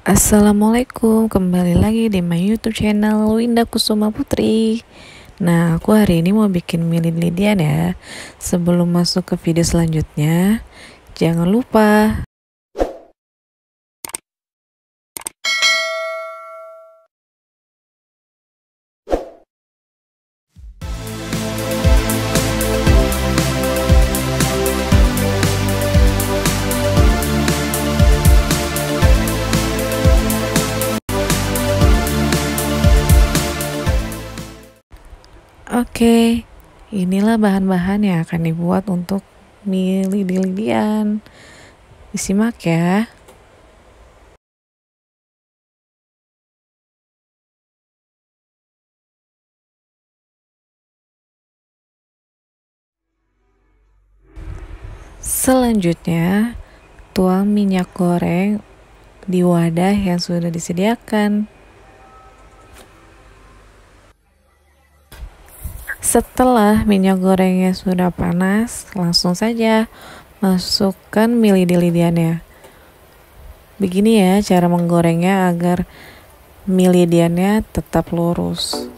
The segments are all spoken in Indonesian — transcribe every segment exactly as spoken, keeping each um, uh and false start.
Assalamualaikum, kembali lagi di my YouTube channel Winda Kusuma Putri. Nah, aku hari ini mau bikin mie lidi-lidian ya. Sebelum masuk ke video selanjutnya, jangan lupa Oke, inilah bahan-bahan yang akan dibuat untuk mie lidi-lidian. Disimak ya. Selanjutnya, tuang minyak goreng di wadah yang sudah disediakan. Setelah minyak gorengnya sudah panas, langsung saja masukkan mie lidi-lidiannya. Begini ya cara menggorengnya agar mie lidiannya tetap lurus.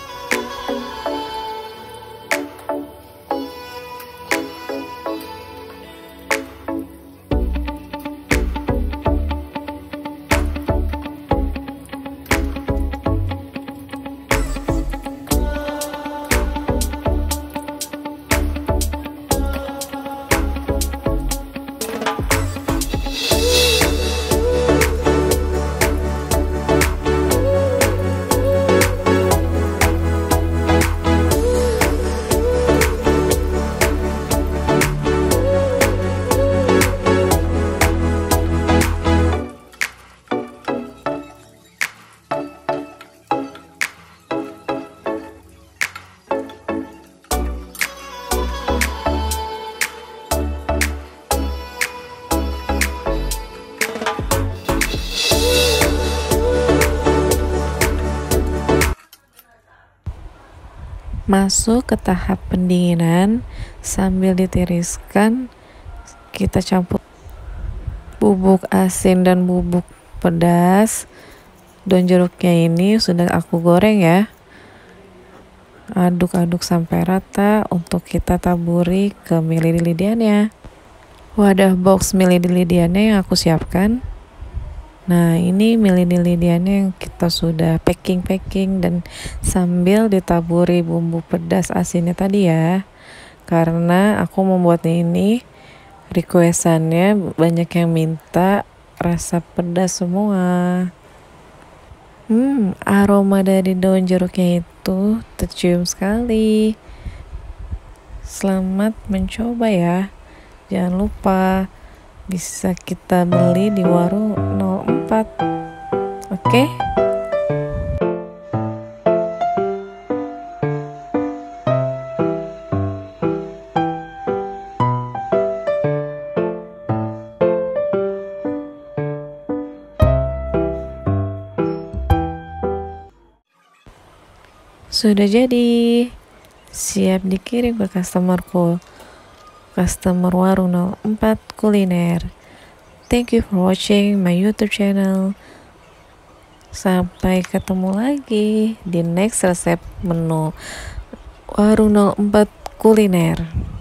Masuk ke tahap pendinginan, sambil ditiriskan kita campur bubuk asin dan bubuk pedas. Daun jeruknya ini sudah aku goreng ya. Aduk-aduk sampai rata untuk kita taburi ke mie lidi-lidiannya. Wadah box mie lidi-lidiannya yang aku siapkan. Nah, ini mie lidi-lidiannya yang kita sudah packing-packing dan sambil ditaburi bumbu pedas asinnya tadi ya. Karena aku membuatnya ini requestannya banyak yang minta rasa pedas semua. Hmm, aroma dari daun jeruknya itu tercium sekali. Selamat mencoba ya. Jangan lupa bisa kita beli di warung nol empat. Oke? Sudah jadi. Siap dikirim ke customerku. Customer warung nol empat kuliner. Thank you for watching my YouTube channel. Sampai ketemu lagi di next resep menu warung nol empat kuliner.